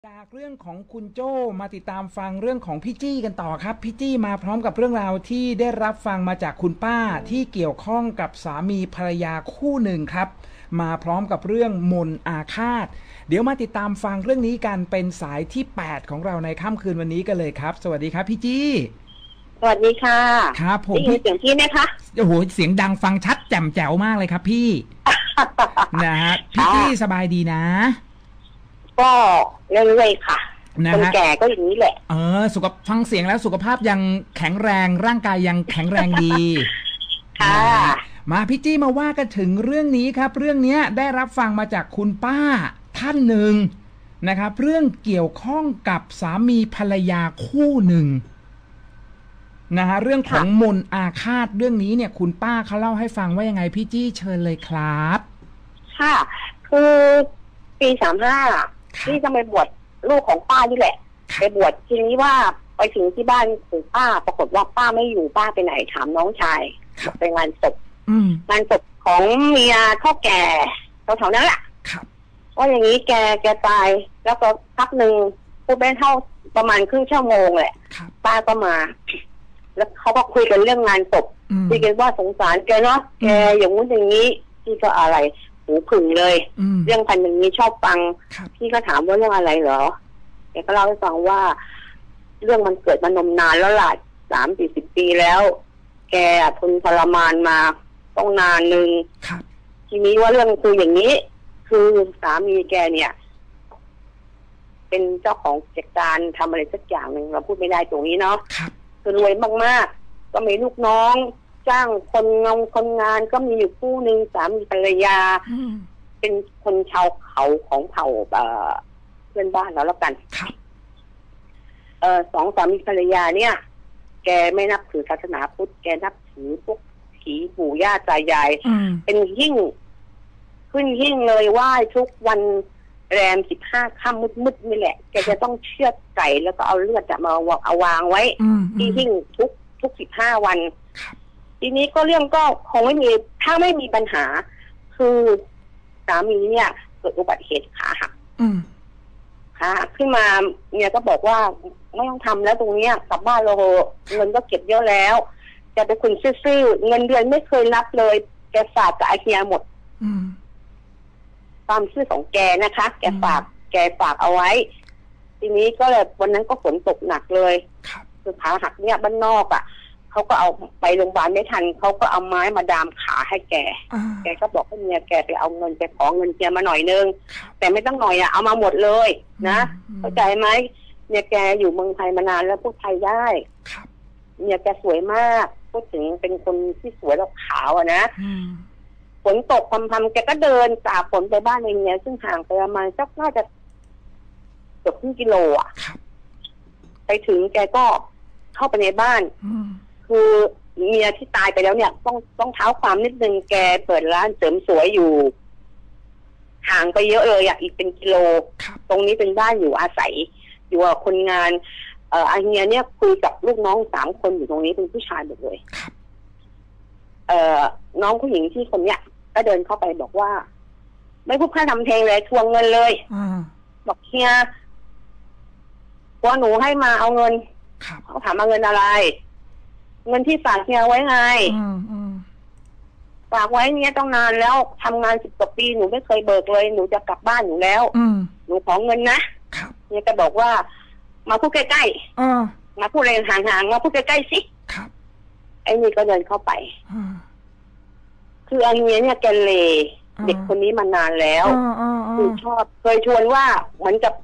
จากเรื่องของคุณโจ้มาติดตามฟังเรื่องของพี่จี้กันต่อครับพี่จี้มาพร้อมกับเรื่องราวที่ได้รับฟังมาจากคุณป้าที่เกี่ยวข้องกับสามีภรรยาคู่หนึ่งครับมาพร้อมกับเรื่องมนต์อาฆาตเดี๋ยวมาติดตามฟังเรื่องนี้กันเป็นสายที่8ของเราในค่ำคืนวันนี้กันเลยครับสวัสดีครับพี่จี้สวัสดีค่ะครับผมได้ยินเสียงพี่ไหมคะโอ้โหเสียงดังฟังชัดแจ่มแจ๋วมากเลยครับพี่ นะฮะพี่จี้สบายดีนะก็เรื่อยๆค่ะคนแก่ก็อย่างนี้แหละฟังเสียงแล้วสุขภาพยังแข็งแรงร่างกายยังแข็งแรงดีค่ะมาพี่จี้มาว่ากันถึงเรื่องนี้ครับเรื่องนี้ได้รับฟังมาจากคุณป้าท่านหนึ่งนะครับเรื่องเกี่ยวข้องกับสามีภรรยาคู่หนึ่งนะฮะเรื่องของมนต์อาฆาตเรื่องนี้เนี่ยคุณป้าเขาเล่าให้ฟังว่ายังไงพี่จี้เชิญเลยครับค่ะคือปี35ที่จะไปบวชลูกของป้านี่แหละไปบวชทีนี้ว่าไปถึงที่บ้านของป้าปรากฏว่าป้าไม่อยู่ป้าไปไหนถามน้องชายไปงานศพงานศพของเมียเท่าแก่แถวๆนั้นแหละว่าอย่างนี้แกตายแล้วก็พักหนึ่งพูดไม่เท่าประมาณครึ่งชั่วโมงแหละป้าก็มาแล้วเขาก็คุยกันเรื่องงานศพคุยกันว่าสงสารแกเนาะแกอย่างงู้นอย่างนี้พี่ก็อะไรหูผึ่งเลยเรื่องพันอย่างนี้ชอบฟังพี่ก็ถามว่าเรื่องอะไรเหรอแกก็เล่าให้ฟังว่าเรื่องมันเกิดมานมนานแล้วล่ะ30-40 ปีแล้วแกทนทรมานมาต้องนานนึงทีนี้ว่าเรื่องคืออย่างนี้คือสามีแกเนี่ยเป็นเจ้าของกิจการทำอะไรสักอย่างหนึ่งเราพูดไม่ได้ตรงนี้เนาะคือรวยมากๆก็มีลูกน้องจ้างคนงานก็มีอยู่คู่หนึ่งสามีภรรยาเป็นคนชาวเขาของเผ่าเพื่อนบ้านแล้วกันสองสามีภรรยาเนี่ยแกไม่นับถือศาสนาพุทธแกนับถือพวกผีปู่ย่าตายายเป็นหิ้งขึ้นหิ้งเลยไหว้ทุกวันแรม15 ค่ำมืดๆนี่แหละแกจะต้องเชือดไก่แล้วก็เอาเลือดมาเอาวางไว้ที่หิ้งทุก15 วันทีนี้ก็เรื่องก็คงไม่มีถ้าไม่มีปัญหาคือสามีเนี่ยเกิดอุบัติเหตุขาหักขึ้นมาเนี่ยก็บอกว่าไม่ต้องทำแล้วตรงเนี้ยกลับบ้านเราเงินก็เก็บเยอะแล้วแกเป็นคนซื่อเงินเดือนไม่เคยรับเลยแกฝากกับไอเฮียหมดตามชื่อของแกนะคะแกฝากเอาไว้ทีนี้ก็เลยวันนั้นก็ฝนตกหนักเลยคือขาหักเนี่ยบ้านนอกเขาก็เอาไปโรงพยาบาลไม่ทันเขาก็เอาไม้มาดามขาให้แกก็บอกให้เมียแกไปเอาเงินไปขอเงินเมียมาหน่อยนึงแต่ไม่ต้องหน่อยเอามาหมดเลยนะเข้าใจไหมเนี่ยแกอยู่เมืองไทยมานานแล้วพูดไทยได้เนี่ยแกสวยมากพูดถึงเป็นคนที่สวยแล้วขาวนะฝนตกพรำๆแกก็เดินตากฝนไปบ้านในเมียซึ่งห่างไปประมาณสักน่าจะเกือบครึ่งกิโลไปถึงแกก็เข้าไปในบ้านคือเมียที่ตายไปแล้วเนี่ยต้องเท้าความนิดนึงแกเปิดร้านเสริมสวยอยู่ห่างไปเยอะเลยอีกเป็นกิโลตรงนี้เป็นบ้านอยู่อาศัยอยู่กับคนงานอาเฮียเนี่ยคุยกับลูกน้อง3 คนอยู่ตรงนี้เป็นผู้ชายหมดเลยน้องผู้หญิงที่คนเนี้ยก็เดินเข้าไปบอกว่าไม่พูดค่าทำเพลงเลยทวงเงินเลยบอกเฮียว่าหนูให้มาเอาเงินเขาถามมาเงินอะไรเงินที่ฝากเฮียไว้ไงฝากไว้เนี่ยต้องนานแล้วทำงาน10 กว่าปีหนูไม่เคยเบิกเลยหนูจะกลับบ้านหนูแล้วหนูขอเงินนะเนี่ยก็บอกว่ามาพูดใกล้ๆมาพูดอะไรห่างๆมาพูดใกล้ๆสิไอ้นี่ก็เดินเข้าไปคืออันนี้เนี่ยแกเลเด็กคนนี้มานานแล้วคือชอบเคยชวนว่าเหมือนกับ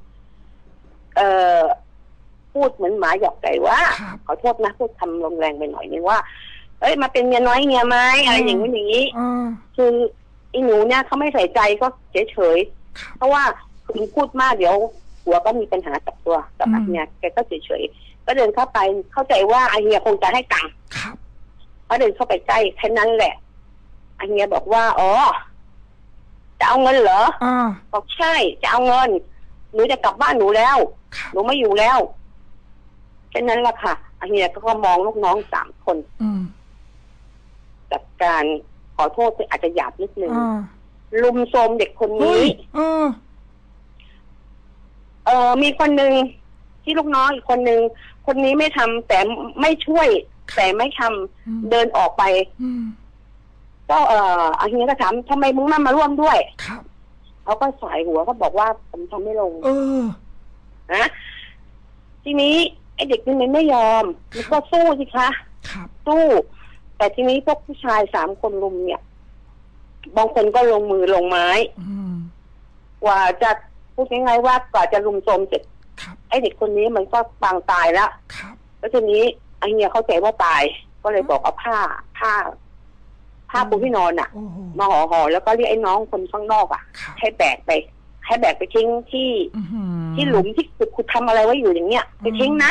พูดเหมือนหมาหยอกไก่ว่าขอโทษนะพูดคำลงแรงไปหน่อยนึงว่าเอ้ยมาเป็นเมียน้อยเมียไม้อะไรอย่างนี้อย่างนี้คือไอ้หนูเนี่ยเขาไม่ใส่ใจก็เฉยๆเพราะว่าคุณพูดมากเดี๋ยวหัวก็มีปัญหากับตัวกับอาเฮียแกก็เฉยๆก็เดินเข้าไปเข้าใจว่าอาเฮียคงจะให้ตังค์ก็เดินเข้าไปใกล้แค่นั้นแหละอาเฮียบอกว่าอ๋อจะเอาเงินเหรอบอกใช่จะเอาเงินหนูจะกลับบ้านหนูแล้วหนูไม่อยู่แล้วแค่นั้นแหละค่ะอาเฮียก็มองลูกน้อง3 คนจัดการขอโทษที่อาจจะหยาบนิดนึงลุมโทรมเด็กคนนี้มีคนหนึ่งที่ลูกน้องอีกคนหนึ่งคนนี้ไม่ทำแต่ไม่ช่วยแต่ไม่ทำเดินออกไปก็อันนี้ก็ถามทำไมมึงไม่มาร่วมด้วยเขาก็สายหัวก็บอกว่าผมทำไม่ลงนะทีนี้ไอเด็กนี่มันไม่ยอมมันก็สู้สิคะสู้แต่ทีนี้พวกผู้ชาย3 คนรุมเนี่ยบางคนก็ลงมือลงไม้กว่าจะพูดง่ายๆว่ากว่าจะรุมโทรมเสร็จไอเด็กคนนี้มันก็ปางตายแล้วแล้วทีนี้ไอเนี่ยเข้าใจว่าตายก็เลยบอกเอาผ้าปูที่นอนอ่ะมาห่อแล้วก็เรียกไอ้น้องคนข้างนอกอ่ะให้แบกไปทิ้งที่หลุมที่คุณทำอะไรไว้อยู่อย่างเงี้ยไปทิ้งนะ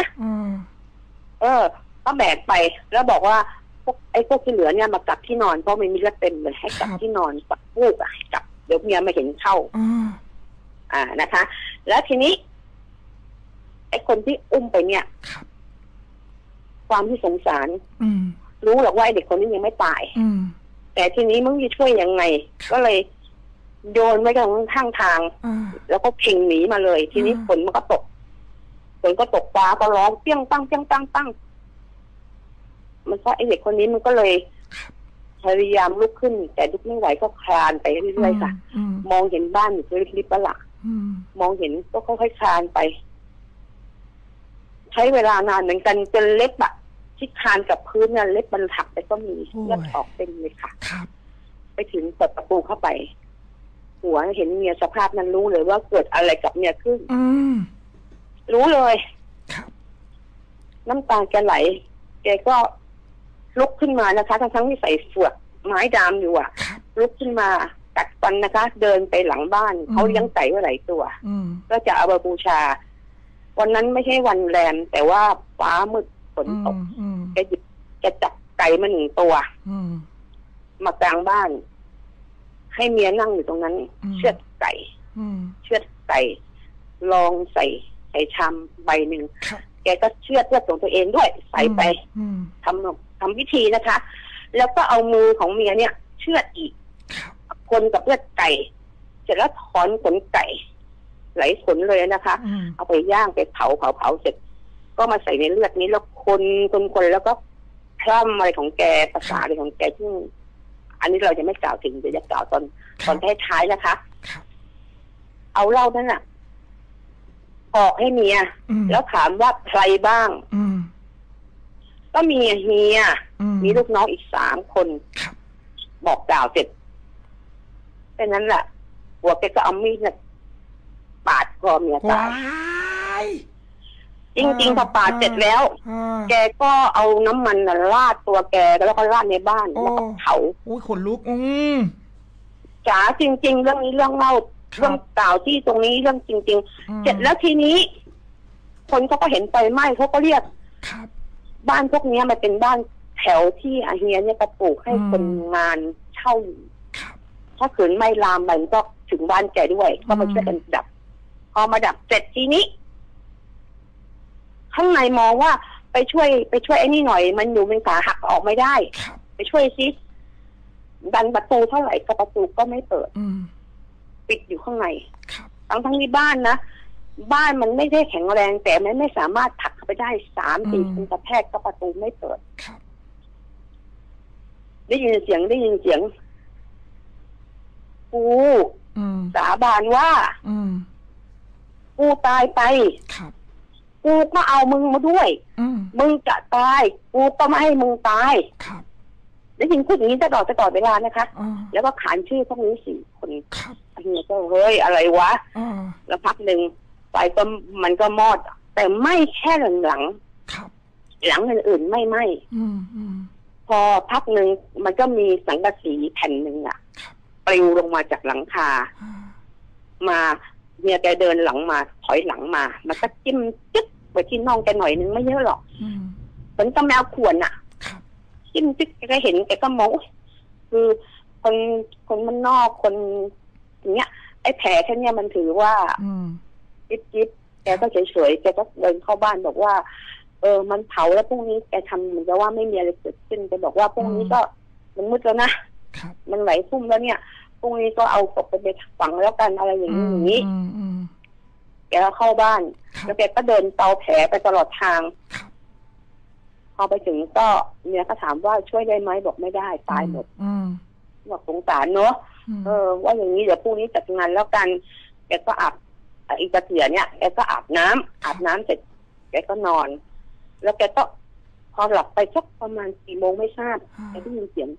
ก็แบกไปแล้วบอกว่าพวกที่เหลือเนี่ยมากลับที่นอนเพราะมันมีเลือดเต็มเลยให้กลับที่นอนกับพูกให้กลับเดี๋ยวเมียมาเห็นเข้านะคะ แล้วทีนี้ไอ้คนที่อุ้มไปเนี่ยความที่สงสารรู้หรอกว่าไอ้เด็กคนนี้ยังไม่ตายแต่ทีนี้มึงจะช่วยยังไงก็เลยโยนไว้ข้างทางแล้วก็พิงหนีมาเลยทีนี้ฝนมันก็ตกฟ้าก็ร้องเปี้ยงปังเปี้ยงปังปังมันก็ไอเด็กคนนี้มันก็เลยพยายามลุกขึ้นแต่ลุกไม่ไหวก็คลานไปเรื่อยๆค่ะมองเห็นบ้านอยู่ริบๆละมองเห็นก็ค่อยๆคลานไปใช้เวลานานเหมือนกันจนเล็บอะที่คลานกับพื้นเนี่ยเล็บมันหักไปก็มีเลือดออกเต็มเลยค่ะไปถึงเปิดประตูเข้าไปหัวเห็นเมียสภาพนั้นรู้เลยว่าเกิดอะไรกับเมียขึ้นรู้เลยน้ำตาแกไหลแกก็ลุกขึ้นมานะคะทั้งที่ใส่เฟือกไม้ดามอยู่อ่ะลุกขึ้นมากัดฟันนะคะเดินไปหลังบ้านเขาเลี้ยงไก่ไว้หลายตัวก็จะเอาไปบูชาวันนั้นไม่ใช่วันแรมแต่ว่าฟ้ามืดฝนตกแกจับไก่มา1 ตัวมากลางบ้านให้เมียนั่งอยู่ตรงนั้นเชือดไก่ลองใส่ชามใบหนึ่งแกก็เชือดเลือดของตัวเองด้วยใส่ไปทำพิธีนะคะ แล้วก็เอามือของเมียเนี่ยเชือดอีกคนกับเลือดไก่เสร็จแล้วถอนขนไก่ไหลขนเลยนะคะเอาไปย่างไปเผาเสร็จก็มาใส่ในเลือดนี้แล้วคนแล้วก็คล่ำอะไรของแกภาษาอะไรของแกที่อันนี้เราจะไม่กล่าวถึงเดี๋ยวจะกล่าวตอนท้ายๆนะคะเอาเหล้านั่นน่ะออกให้เมียแล้วถามว่าใครบ้างก็มีเฮียมีลูกน้องอีก3 คนบอกกล่าวเสร็จแค่นั้นแหละหัวแกก็เอามีดปาดคอเมียตายจริงๆพอปาดเสร็จแล้วแกก็เอาน้ำมันราดตัวแกแล้วก็ราดในบ้านแล้วก็เผาขนลุกจ๋าจริงๆเรื่องนี้เรื่องเล่าเรื่องกล่าวที่ตรงนี้เรื่องจริงๆเสร็จแล้วทีนี้คนเขาก็เห็นไฟไหม้เขาก็เรียกบ้านพวกนี้มันเป็นบ้านแถวที่อาเฮียเนี่ยก็ปลูกให้คนงานเช่าอยู่ถ้าขืนไม่ลามมันก็ถึงบ้านแกด้วยก็มาช่วยกันดับพอมาดับเสร็จทีนี้ข้างในมองว่าไปช่วยไอ้นี่หน่อยมันอยู่เป็นขาหักออกไม่ได้ไปช่วยซิดันประตูเท่าไหร่ก็ประตูก็ไม่เปิดปิดอยู่ข้างในทั้งที่บ้านนะบ้านมันไม่ได้แข็งแรงแต่มันไม่สามารถผลักเข้าไปได้3-4 คนกระแทกก็ประตูไม่เปิดได้ยินเสียงกูสาบานว่ากูตายไปกูก็เอามึงมาด้วยมึงจะตายกูก็ไม่ให้มึงตายได้ยินพูดอย่างนี้ตลอดเวลานะคะแล้วก็ขานชื่อพวกนี้4 คนอันนี้ก็เฮ้ยอะไรวะแล้วพักหนึ่งไฟก็มันก็มอดแต่ไม่แค่หลังอื่นๆไม่ไหม้พอพักหนึ่งมันก็มีสังกะสีแผ่นหนึ่งอ่ะปลิวลงมาจากหลังคามาเนี่ยแกเดินหลังมาถอยหลังมามันก็จิ้มจิ๊กไปที่น่องแกหน่อยนึงไม่เยอะหรอกเหมือนกับแมวข่วนอ่ะจิ้มจิ๊กแกเห็นแกก็มองคือคนมันนอกคนอย่างเงี้ยไอ้แผลแค่เนี้ยมันถือว่าจิ๊บแกก็เฉยๆแกก็เดินเข้าบ้านบอกว่ามันเผาแล้วพรุ่งนี้แกทำเหมือนกับว่าไม่มีอะไรเกิดขึ้นแกบอกว่าพรุ่งนี้ก็มันมืดแล้วนะมันไหลทุ่มแล้วเนี่ยพรุ่งนี้ก็เอาศพไปฝังแล้วกันอะไรอย่างนี้แกก็เข้าบ้านแล้วแกก็เดินเตาแผลไปตลอดทางพอไปถึงก็เมียก็ถามว่าช่วยได้ไหมบอกไม่ได้ตายหมดบอกสงสารเนอะว่าอย่างนี้เดี๋ยวพรุ่งนี้จัดงานแล้วกันแกก็อาบอีกเสียเนี่ยแกก็อาบน้ำเสร็จแกก็นอนแล้วแกก็พอหลับไปสักประมาณ4 โมงไม่ทราบแกได้ยินเสียง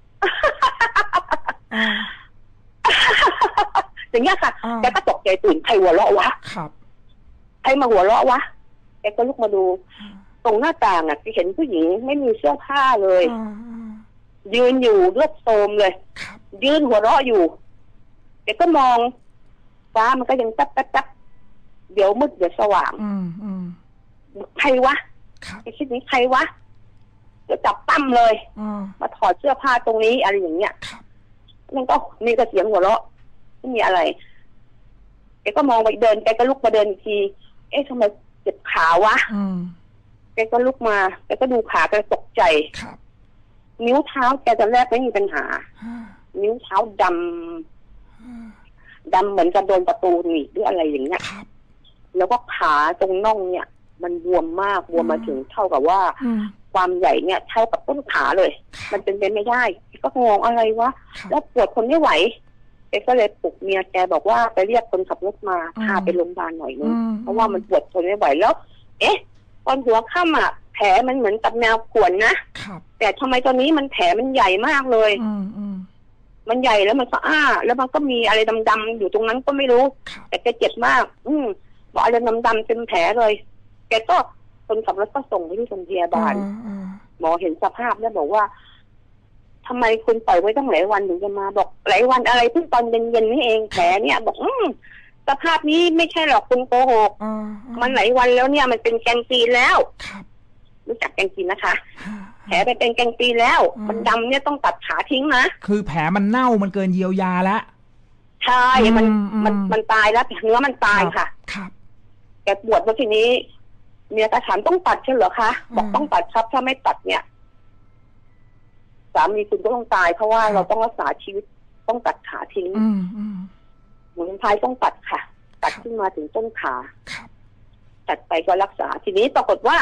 อย่างเงี้ยค่ะแกก็ตกใจตื่นใครหัวเราะวะใครมาหัวเราะวะแกก็ลุกมาดูตรงหน้าต่างอ่ะเห็นผู้หญิงไม่มีเสื้อผ้าเลยยืนอยู่เลือดโทมเลยยืนหัวเราะอยู่แกก็มองฟ้ามันก็ยังจับเดี๋ยวมืดเดี๋ยวสว่างใครวะไอ้คิดนี้ใครวะเดี๋ยวจับตั้มเลยมาถอดเสื้อผ้าตรงนี้อะไรอย่างเงี้ยมันก็มีกระเสียงหัวเราะไม่มีอะไรแกก็มองไปเดินแกก็ลุกมาเดินอีกทีเอ๊ะทำไมเจ็บขาวะแกก็ลุกมาแกก็ดูขาแกตกใจนิ้วเท้าแกตอนแรกไม่มีปัญหานิ้วเท้าดำเหมือนกับโดนประตูหนีบหรืออะไรอย่างเงี้ยแล้วก็ขาตรงน่องเนี่ยมันบวมมากบวมมาถึงเท่ากับว่าความใหญ่เนี่ยเท่ากับต้นขาเลยมันเป็นไปไม่ได้ก็งงอะไรวะแล้วปวดคนไม่ไหวแกก็เลยปลุกเมียแกบอกว่าไปเรียกคนขับรถมาพาไปโรงพยาบาลหน่อยนึงเพราะว่ามันปวดทนไม่ไหวแล้วเอ๊ะตอนหัวค่ำอ่ะแผลมันเหมือนกับแมวข่วนนะแต่ทำไมตอนนี้มันแผลมันใหญ่มากเลยมันใหญ่แล้วมันก็แล้วมันก็มีอะไรดำๆอยู่ตรงนั้นก็ไม่รู้แต่แกเจ็บมากบอกอะไรดำๆเต็มแผลเลยแกก็คนขับรถก็ส่งไปที่โรงพยาบาลหมอเห็นสภาพแล้วบอกว่าทำไมคุณปล่อยไว้ตั้งหลายวันถึงจะมาบอกหลายวันอะไรเพิ่งตอนเย็นๆนี่เองแผลเนี่ยบอกสภาพนี้ไม่ใช่หรอกคุณโกหกมันหลายวันแล้วเนี่ยมันเป็นแกงจีนแล้วรู้จักแกงจีนนะคะแผลเป็นแกงจีนแล้วมันดำเนี่ยต้องตัดขาทิ้งนะคือแผลมันเน่ามันเกินเยียวยาแล้วใช่มันตายแล้วเนื้อมันตายค่ะแกปวดแล้วทีนี้เมียก็ถามต้องตัดใช่เหรอคะบอกต้องตัดครับถ้าไม่ตัดเนี่ยสามีคุณก็ต้องตายเพราะว่าเราต้องรักษาชีวิตต้องตัดขาทิ้งหมุนพายต้องตัดค่ะตัดขึ้นมาถึงต้นขาตัดไปก็รักษาทีนี้ปรากฏว่า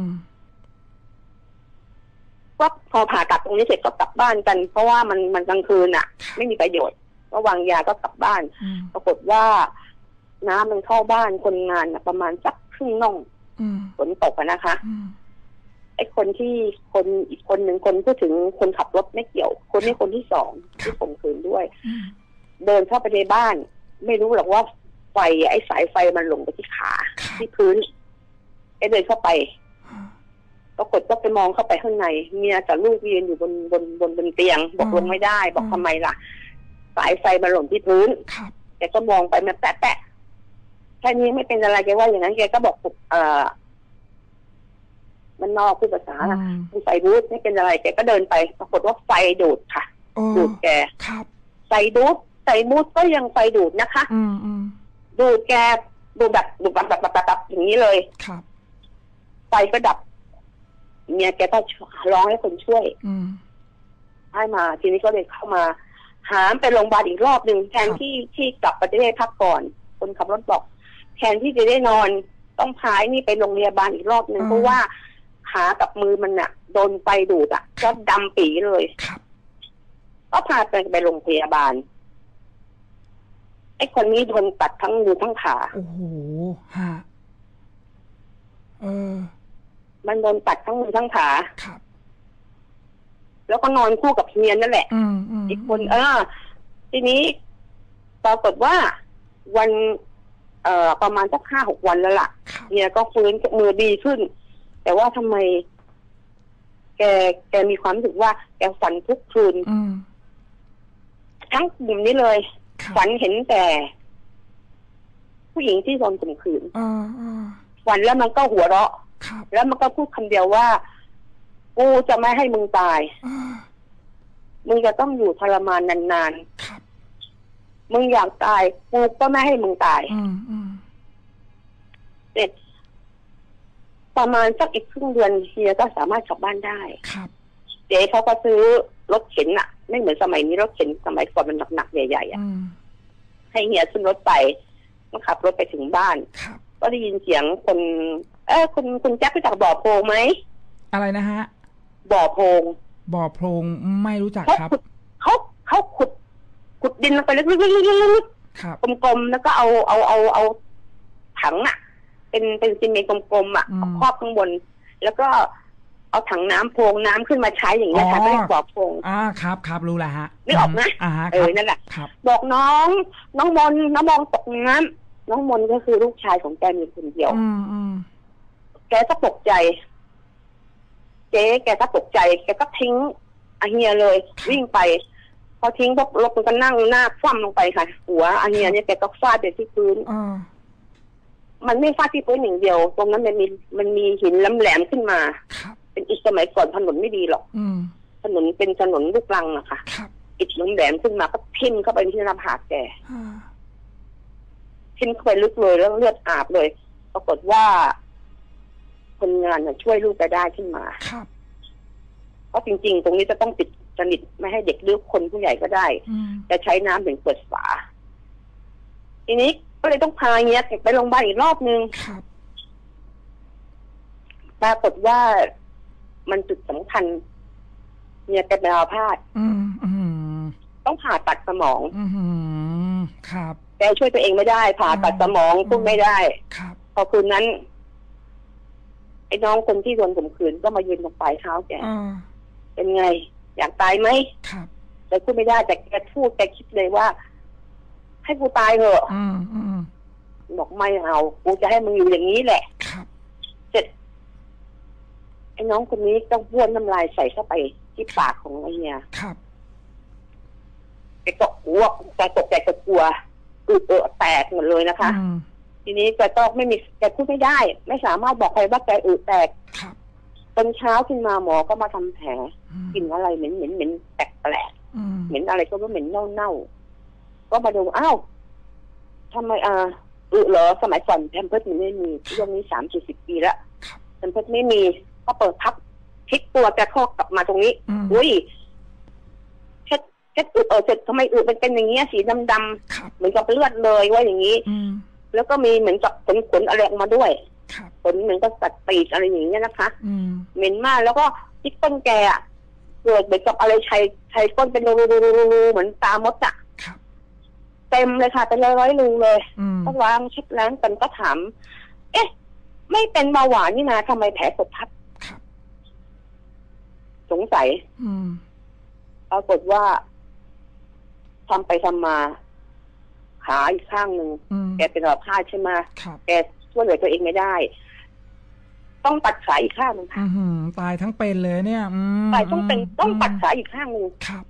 ก็พอผ่าตัดตรงนี้เสร็จก็กลับบ้านกันเพราะว่ามันกลางคืนอ่ะไม่มีประโยชน์ก็วางยาก็กลับบ้านปรากฏว่าน้ำมันเข้าบ้านคนงานประมาณสักครึ่งน่องฝนตกนะคะไอ้คนอีกคนหนึ่งคนพูดถึงคนขับรถไม่เกี่ยวคนนี้คนที่สองที่ข่มขืนด้วยเดินเข้าไปในบ้านไม่รู้หรอกว่าไฟไอ้สายไฟมันลงไปที่ขาที่พื้นไอ้เดินเข้าไปปรากฏก็ไปมองเข้าไปข้างในเมียกับลูกยืนอยู่บนเตียงบอกลงไม่ได้บอกทำไมล่ะสายไฟมันหล่นที่พื้นแกก็มองไปมันแตะแค่นี้ไม่เป็นอะไรแกว่าอย่างนั้นแกก็บอกมันนอกพูดภาษาคุณใส่บูทไม่เป็นอะไรแกก็เดินไปปรากฏว่าไฟดูดค่ะดูดแกใส่บูทก็ยังไฟดูดนะคะดูดแกดูแบบอย่างนี้เลยไฟก็ดับเมียแกก็ร้องให้คนช่วยให้มาทีนี้ก็เลยเข้ามาหามไปโรงพยาบาลอีกรอบหนึ่งแทนที่กลับไปได้พักก่อนคนขับรถบอกแทนที่จะได้นอนต้องพายนี่ไปโรงพยาบาลอีกรอบหนึ่งเพราะว่าขากับมือมันน่ะโดนไฟดูดก็ดำปีเลยก็พาไปโรงพยาบาลไอ้คนนี้โดนตัดทั้งมือทั้งขาโอ้โหฮะมันโดนตัดทั้งมือทั้งขาแล้วก็นอนคู่กับเมียนั่นแหละอีกคนทีนี้ปรากฏว่าวันประมาณสัก5-6 วันแล้วล่ะเมียก็ฟื้นมือดีขึ้นแต่ว่าทำไมแกมีความรู้สึกว่าแกฝันทุกคืนทั้งกลุ่มนี้เลยฝันเห็นแต่ผู้หญิงที่โดนข่มขืนฝันแล้วมันก็หัวเราะแล้วมันก็พูดคำเดียวว่ากูจะไม่ให้มึงตายมึงจะต้องอยู่ทรมานนานๆมึงอยากตายกูก็ไม่ให้มึงตายเสร็จประมาณสักอีกครึ่งเดือนเฮียก็สามารถกลับบ้านได้เจ๊เขาก็ซื้อรถเข็นอะไม่เหมือนสมัยนี้รถเข็นสมัยก่อนมันหนักๆใหญ่ๆให้เฮียขึ้นรถไปก็ขับรถไปถึงบ้านครับก็ได้ยินเสียงคนคุณแจ๊ครู้จักบ่อโพรงไหมอะไรนะฮะบ่อโพรงไม่รู้จักครับเขาขุดดินลงไปลึกๆกลมๆแล้วก็เอาถังอ่ะเป็นซีเมนต์กลมๆอ่ะครอบข้างบนแล้วก็เอาถังน้ำโพรงน้ำขึ้นมาใช้อย่างเงี้ยค่ะก็เรียกบ่อโพรงครับรู้แล้วฮะนึกออกไหมนั่นแหละบอกน้องมนตกน้ำน้องมนก็คือลูกชายของแกมีคนเดียวแกก็ตกใจเจ๊แกก็ตกใจแกก็ทิ้งอาเฮียเลยวิ่งไปพอทิ้งพวกรถมันก็นั่งหน้าคว่ำลงไปค่ะหัวอาเฮียเนี่ยแกก็ฟาดไปที่พื้นมันไม่ฟาดที่พื้นอย่างเดียวตรงนั้นมันมีหินแหลมขึ้นมาเป็นอีกสมัยก่อนถนนไม่ดีหรอกถนนเป็นถนนลูกรังอะค่ะอิฐแหลมขึ้นมาก็ทิ่มเข้าไปที่หน้าผากแกทิ่มเข้าไปลึกเลยแล้วเลือดอาบเลยปรากฏว่าคนงานช่วยลูกไปได้ขึ้นมาเพราะจริงๆตรงนี้จะต้องปิดสนิทไม่ให้เด็กหรือคนผู้ใหญ่ก็ได้จะใช้น้ำถึงเปิดฝาทีนี้ก็เลยต้องพาเงี้ยไปโรงพยาบาลอีกรอบนึงปรากฏว่ามันจุดสำคัญเนี่ยแกเป็นอัมพาตต้องผ่าตัดสมองแกช่วยตัวเองไม่ได้ผ่าตัดสมองพูดไม่ได้พอคืนนั้นไอ้น้องคนที่โดนข่มขืนก็มายืนตรงปลายเท้าแกเป็นไงอยากตายไหมแต่พูดไม่ได้แต่แกพูดแกคิดเลยว่าให้กูตายเถอะบอกไม่เอากูจะให้มึงอยู่อย่างนี้แหละเสร็จไอ้น้องคนนี้ต้องบ้วนน้ำลายใส่เข้าไปที่ปากของไอ้เฮียแกก็อ้วกแกตกใจแกกลัวแตกหมดเลยนะคะทีนี้แกก็ไม่มีแกพูดไม่ได้ไม่สามารถบอกใครว่าแกแตกตอนเช้าขึ้นมาหมอก็มาทำแผลกลิ่นอะไรเหม็นแปลกเหม็นอะไรก็ไม่เหม็นเน่าก็มาดูอ้าวทำไมเหรอสมัยก่อนแพมเพิร์สมันไม่มีช่วงนี้30-40 ปีแล้วแพมเพิร์สไม่มีก็เปิดพับพลิกตัวแกข้อกลับมาตรงนี้อุ้ยเช็ดเสร็จทำไมเป็นอย่างเงี้ยสีดำเหมือนกับเลือดเลยว่าอย่างนี้แล้วก็มีเหมือนกับขนอะไรออกมาด้วยขนเหมือนกับสัตว์ปีกอะไรอย่างเงี้ยนะคะเหม็นมากแล้วก็ที่ต้นแกเกิดเหมือนกับอะไรชัยก้นเป็นรูเหมือนตามดอะเต็มเลยค่ะเป็นร้อยรูเลยก็วางชุดล้างกันก็ถามเอ๊ะไม่เป็นเบาหวานนี่นะทำไมแผลกดทับสงสัยปรากฏว่าทำไปทำมาขาอีกข้างหนึ่งแกเป็นอัมพาตใช่ไหมแกช่วยเหลือตัวเองไม่ได้ต้องตัดขาอีกข้างหนึ่งค่ะตายทั้งเป็นเลยเนี่ยตายต้องตัดขาอีกข้างหนึ่ง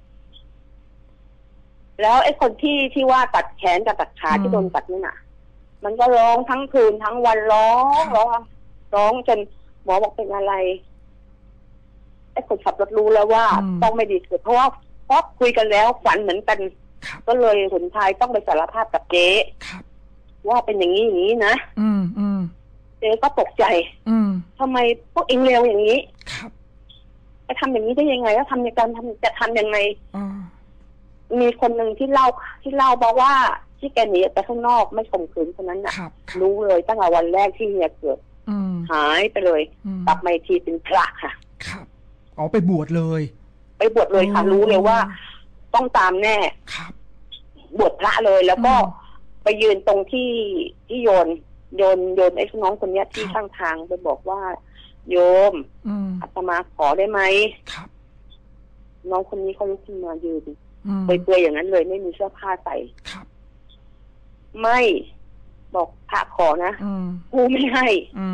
แล้วไอ้คนที่ว่าตัดแขนกับตัดขาที่โดนตัดนี่น่ะมันก็ร้องทั้งคืนทั้งวันร้องจนหมอบอกเป็นอะไรไอ้คนขับรถรู้แล้วว่าต้องไม่ดีเพราะคุยกันแล้วฝันเหมือนกันก็เลยหนทางต้องไปสารภาพกับเจ๊ว่าเป็นอย่างนี้นะเจ๊ก็ตกใจทำไมพวกเองเร็วอย่างนี้จะทำอย่างนี้ได้ยังไงแล้วจะทำยังไงมีคนหนึ่งที่เล่าบอกว่าที่แกหนีไปข้างนอกไม่ข่มขืนคนนั้นน่ะรู้เลยตั้งแต่วันแรกที่เฮียเกิดหายไปเลยกลับมาอีกทีเป็นพระค่ะไปบวชเลยค่ะรู้เลยว่าต้องตามแน่บวชพระเลยแล้วก็ไปยืนตรงที่โยนไอ้น้องคนนี้ที่ข้างทางไปบอกว่าโยมอาตมาขอได้ไหมน้องคนนี้เขาลุกขึ้นมายืนเปลือยๆอย่างนั้นเลยไม่มีเสื้อผ้าใส่ไม่บอกพระขอนะกูไม่ให้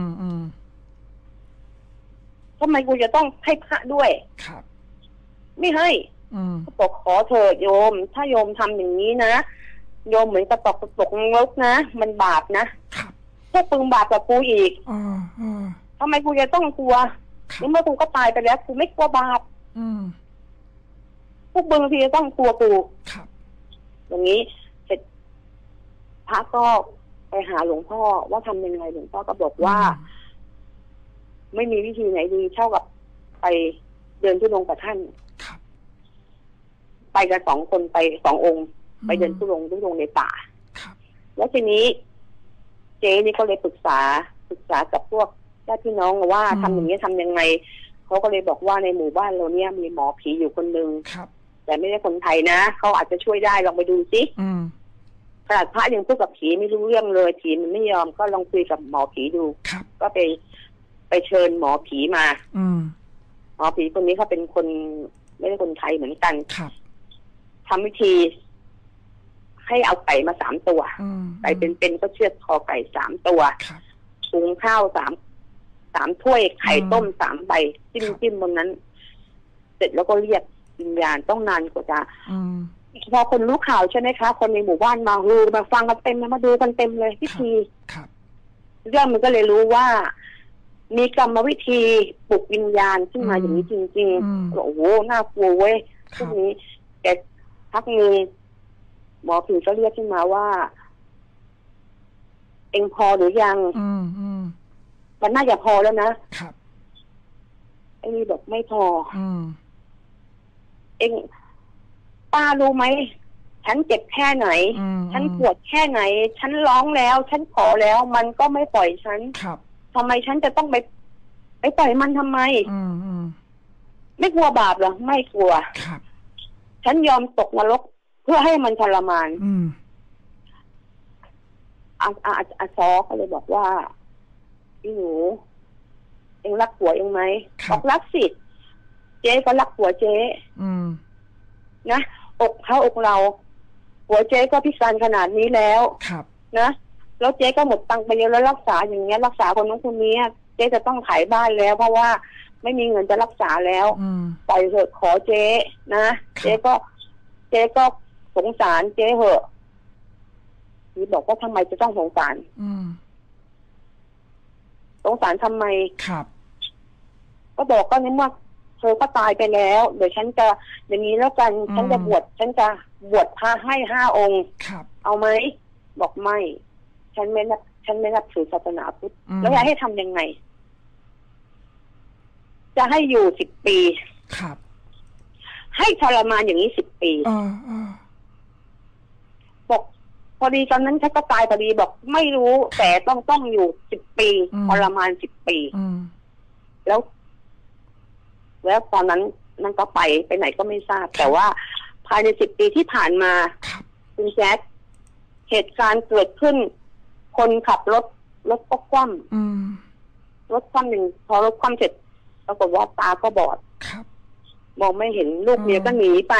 ทำไมกูจะต้องให้พระด้วยไม่ให้บอกขอเถิดโยมถ้าโยมทำอย่างนี้นะโยมเหมือนกระตกนรกนะมันบาปนะพวกปึงบาปกับกูอีกทำไมกูจะต้องกลัวเมื่อกูก็ตายไปแล้วกูไม่กลัวบาปพวกบึงทีจะต้องกลัวกูอย่างนี้เสร็จพระก็ไปหาหลวงพ่อว่าทำยังไงหลวงพ่อก็บอกว่าไม่มีวิธีไหนดีเท่ากับไปเดินทุดงค์กับท่านไปกัน2 คนไป2 องค์ไปเดินทุดงค์ในป่าแล้วทีนี้เจ๊นี่ก็เลยปรึกษากับพวกญาติพี่น้องว่าทำอย่างนี้ทำยังไงเขาก็เลยบอกว่าในหมู่บ้านเราเนี่ยมีหมอผีอยู่คนนึงแต่ไม่ใช่คนไทยนะเขาอาจจะช่วยได้ลองไปดูสิขนาดพระยังพูดกับผีไม่รู้เรื่องเลยผีมันไม่ยอมก็ลองคุยกับหมอผีดูก็ไปเชิญหมอผีมาหมอผีคนนี้เขาเป็นคนไม่ใช่คนไทยเหมือนกันทำวิธีให้เอาไก่มา3 ตัวไก่เป็นก็เชือดคอไก่3 ตัวหุงข้าว3 ถ้วยไข่ต้ม3 ใบจิ้มบนนั้นเสร็จแล้วก็เรียกวิญญาณต้องนานกว่าจะพอคนรู้ข่าวใช่ไหมคะคนในหมู่บ้านมามาฟังกันเต็มมาดูกันเต็มเลยพิธีเรื่องมันก็เลยรู้ว่ามีกรรมวิธีปลุกวิญญาณขึ้นมาอย่างนี้จริงๆโอ้โหน่ากลัวเว้ยพวกนี้แต่พักนึงหมอผีก็เรียกขึ้นมาว่าเอ็งพอหรือยังมันน่าจะพอแล้วนะไอ้นี่บอกไม่พอเอ็งป้ารู้ไหมฉันเจ็บแค่ไหนฉันปวดแค่ไหนฉันร้องแล้วฉันขอแล้วมันก็ไม่ปล่อยฉันทำไมฉันจะต้องไปปล่อยมันทำไมไม่กลัวบาปเหรอไม่กลัวฉันยอมตกนรกเพื่อให้มันทรมานอาซอเขาเลยบอกว่าพี่หนูเอ็งรักผัวเอ็งไหมบอกรักสิเจ๊ก็รักผัวเจ๊นะอกเขาอกเราผัวเจ๊ก็พิการขนาดนี้แล้วนะแล้วเจ๊ก็หมดตังค์ไปเยอะแล้วรักษาอย่างเงี้ยรักษาคนนู้นคนนี้เจ๊จะต้องขายบ้านแล้วเพราะว่าไม่มีเงินจะรักษาแล้วปล่อยเถอะขอเจ๊นะเจ๊ก็สงสารเจ๊เหอะนี่บอกว่าทำไมจะต้องสงสารสงสารทำไมก็บอกก็นี่ว่าเธอก็ตายไปแล้วเดี๋ยวฉันจะอย่างนี้แล้วกันฉันจะบวชพระให้5 องค์เอาไหมบอกไม่ฉันไม่นับถือศาสนาพุทธแล้วอยากให้ทำยังไงจะให้อยู่10 ปีให้ทรมานอย่างนี้10 ปีบอกพอดีตอนนั้นฉันก็ตายพอดีบอกไม่รู้แต่ต้องอยู่10 ปีทรมาน10 ปีแล้วตอนนั้นนั่นก็ไปไหนก็ไม่ทราบแต่ว่าภายใน10 ปีที่ผ่านมาคุณแจ๊คเหตุการณ์เกิดขึ้นคนขับรถก็คว่ำรถคว่ำหนึ่งพอรถคว่ำเสร็จปรากฏว่าตาก็บอดมองไม่เห็นลูกเมียก็หนีไป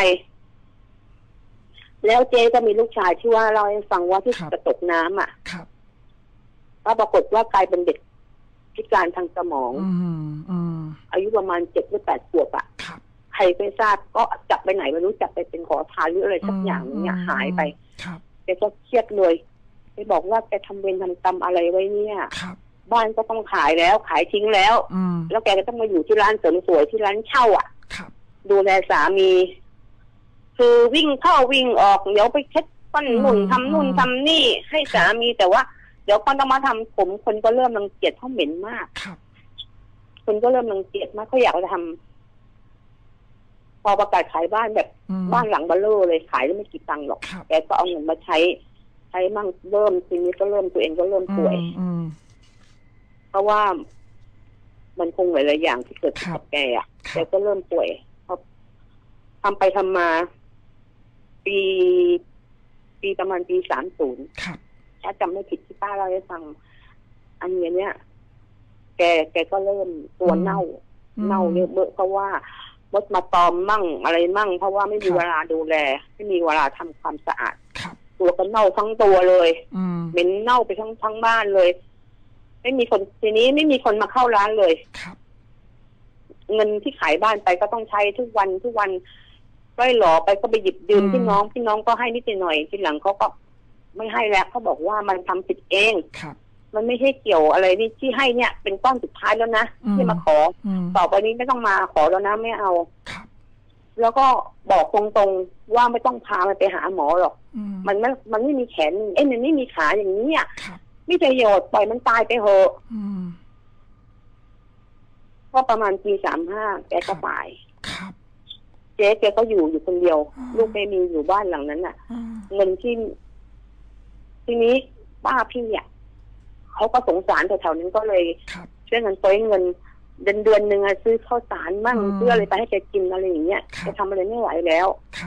แล้วเจ๊ก็มีลูกชายที่ว่าเราให้ฟังว่าที่กระตกน้ำก็ปรากฏว่ากลายเป็นเด็กพิการทางสมองอายุประมาณ7 หรือ 8 ขวบใครไม่ทราบก็จับไปไหนไม่รู้จับไปเป็นขอทานหรืออะไรสักอย่างเนี่ยหายไปแกก็เครียดเลยไปบอกว่าแกทำเวรทำกรรมอะไรไว้เนี่ยบ้านก็ต้องขายแล้วขายทิ้งแล้วแล้วแกก็ต้องมาอยู่ที่ร้านเสริมสวยที่ร้านเช่าดูแลสามีคือวิ่งเข้าวิ่งออกเดี๋ยวไปเช็ดปั้นนุ่นทำนู่นทำนี่ให้สามีแต่ว่าเดี๋ยวคนต้องมาทำผมคนก็เริ่มรังเกียจเพราะเหม็นมากคนก็เริ่มรังเกียจมากเขาอยากจะทำพอประกาศขายบ้านแบบบ้านหลังเบลเลอร์เลยขายแล้วไม่กี่ตังค์หรอกแกก็เอาเงินมาใช้มั่งเริ่มทีนี้ก็เริ่มตัวเองก็เริ่มป่วยเพราะว่ามันคงหลายๆอย่างที่เกิดกับแกแกก็เริ่มป่วยทำไปทำมาปีประมาณปี30ถ้าจำไม่ผิดที่ป้าเล่าให้ฟังอันเนี้ยแกก็เริ่มตัวเน่าเยอะเพราะว่ามดมาตอมมั่งอะไรมั่งเพราะว่าไม่มีเวลาดูแลไม่มีเวลาทำความสะอาดตัวก็เน่าทั้งตัวเลยเหม็นเน่าไปทั้งบ้านเลยไม่มีคนทีนี้ไม่มีคนมาเข้าร้านเลยเงินที่ขายบ้านไปก็ต้องใช้ทุกวันก็หลอไปก็ไปหยิบยืมพี่น้องก็ให้นิดหน่อยทีหลังเขาก็ไม่ให้แล้วเขาบอกว่ามันทำผิดเองมันไม่ใช่เกี่ยวอะไรนี่ที่ให้เนี่ยเป็นก้อนสุดท้ายแล้วนะที่มาขอต่อไปนี้ไม่ต้องมาขอแล้วนะไม่เอาแล้วก็บอกตรงๆว่าไม่ต้องพามันไปหาหมอหรอกมันไม่มีแขนมันไม่มีขาอย่างนี้ไม่ประโยชน์ปล่อยมันตายไปเถอะก็ประมาณปี35แกก็ตายเจ๊แกก็อยู่คนเดียวลูกไม่มีอยู่บ้านหลังนั้นเงินที่ทีนี้ป้าพี่เขาก็สงสารแถวๆนั้นก็เลยช่วยเงินตัวเงินเดือนหนึ่งซื้อข้าวสารมั่งซื้ออะไรไปให้แกกินอะไรอย่างเงี้ยแกทำอะไรไม่ไหวแล้ว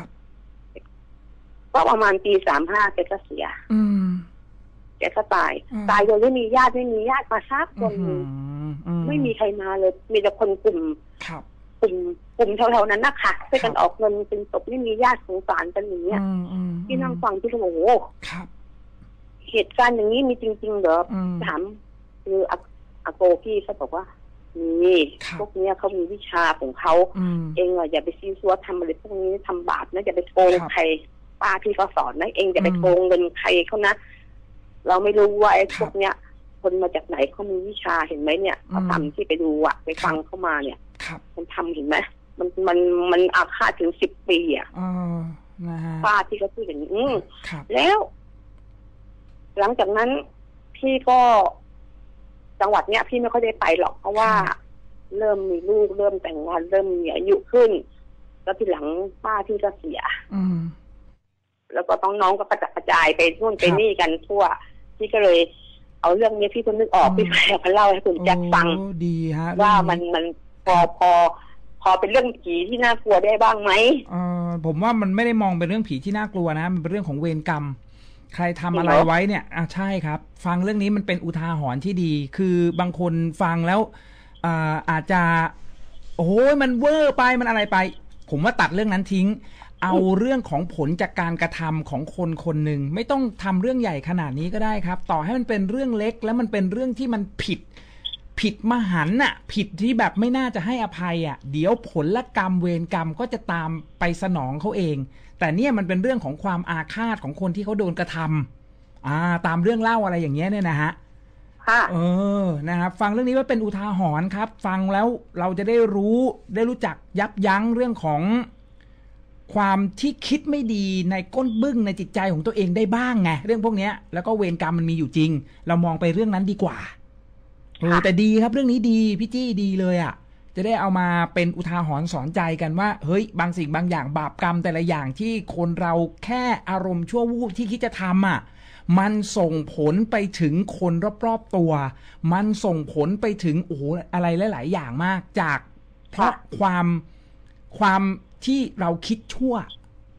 ก็ประมาณปี35แกก็เสียแกก็ตายโดยไม่มีญาติมาซักคนไม่มีใครมาเลยมีแต่คนกลุ่มแถวๆนั้นนะคะช่วยกันออกเงินเป็นศพไม่มีญาติสงสารกันอย่างเงี้ยที่นั่งฟังที่โอ้โหเหตุการณ์อย่างนี้มีจริงๆเหรอถามคืออาโกพี่เขาบอกว่านี่พวกเนี้ยเขามีวิชาของเขาเองอย่าไปซีซัวทำอะไรพวกนี้ทำบาปนะอย่าไปโกงใครป้าพี่เขาสอนนะเองอย่าไปโกงเงินใครเขานะเราไม่รู้ว่าไอ้พวกเนี้ยคนมาจากไหนเขามีวิชาเห็นไหมเนี่ยเขาทำที่ไปดูไปฟังเข้ามาเนี่ยมันทำเห็นไหมมันอาฆาตถึง10 ปีอ่ะป้าที่เขาพูดอย่างนี้แล้ว หลังจากนั้นพี่ก็จังหวัดเนี้ยพี่ไม่ค่อยได้ไปหรอกเพราะว่าเริ่มมีลูกเริ่มแต่งงานเริ่มมีอายุขึ้นแล้วทีหลังป้าพี่ก็เสียแล้วก็น้องก็กระจัดกระจายไปนู่นไปนี่กันทั่วพี่ก็เลยเอาเรื่องนี้พี่ก็นึกออกพี่แค่เล่าให้คุณแจ็คฟังดีฮะว่ามันพอเป็นเรื่องผีที่น่ากลัวได้บ้างไหมผมว่ามันไม่ได้มองเป็นเรื่องผีที่น่ากลัวนะมันเป็นเรื่องของเวรกรรมใครทำอะไรไว้เนี่ยใช่ครับฟังเรื่องนี้มันเป็นอุทาหรณ์ที่ดีคือบางคนฟังแล้วอาจจะโอ้ยมันเวอร์ไปมันอะไรไปผมว่าตัดเรื่องนั้นทิ้งเอาเรื่องของผลจากการกระทำของคนคนหนึ่งไม่ต้องทำเรื่องใหญ่ขนาดนี้ก็ได้ครับต่อให้มันเป็นเรื่องเล็กแล้วมันเป็นเรื่องที่มันผิดมหันต์น่ะผิดที่แบบไม่น่าจะให้อภัยอ่ะเดี๋ยวผลกรรมเวรกรรมก็จะตามไปสนองเขาเองแต่เนี่ยมันเป็นเรื่องของความอาฆาตของคนที่เขาโดนกระทำตามเรื่องเล่าอะไรอย่างเงี้ยเนี่ยนะฮะนะครับฟังเรื่องนี้ว่าเป็นอุทาหรณ์ครับฟังแล้วเราจะได้รู้จักยับยั้งเรื่องของความที่คิดไม่ดีในก้นบึ้งในจิตใจของตัวเองได้บ้างไงเรื่องพวกนี้แล้วก็เวรกรรมมันมีอยู่จริงเรามองไปเรื่องนั้นดีกว่าแต่ดีครับเรื่องนี้ดีพี่จี้ดีเลยอ่ะจะได้เอามาเป็นอุทาหรณ์สอนใจกันว่าเฮ้ยบางสิ่งบางอย่างบาปกรรมแต่ละอย่างที่คนเราแค่อารมณ์ชั่ววูบที่คิดจะทำอ่ะมันส่งผลไปถึงคนรอบๆตัวมันส่งผลไปถึงโอ้โหอะไรหลายๆอย่างมากจากเพราะความที่เราคิดชั่ว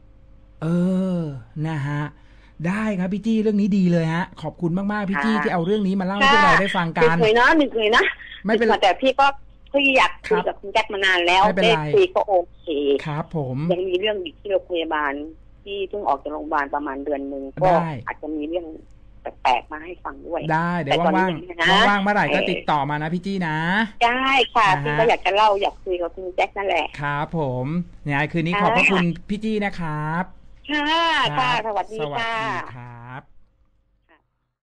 นะฮะได้ครับพี่จี้เรื่องนี้ดีเลยฮะขอบคุณมากๆพี่จี้ที่เอาเรื่องนี้มาเล่าให้พวกเราได้ฟังกันนึกเลยนะไม่เป็นไรแต่พี่ก็อยากคุยกับคุณแจ็คมานานแล้วได้คุยก็โอเคครับผมยังมีเรื่องอีกที่โรงพยาบาลที่เพิ่งออกจากโรงพยาบาลประมาณเดือนนึงก็อาจจะมีเรื่องแปลกๆมาให้ฟังด้วยได้เดี๋ยวว่างเมื่อไหร่ก็ติดต่อมานะพี่จี้นะได้ค่ะพี่ก็อยากจะเล่าอยากคุยกับคุณแจ็คนั่นแหละครับผมเนี่ยคืนนี้ขอบพระคุณพี่จี้นะครับค่ะสวัสดีค่ะ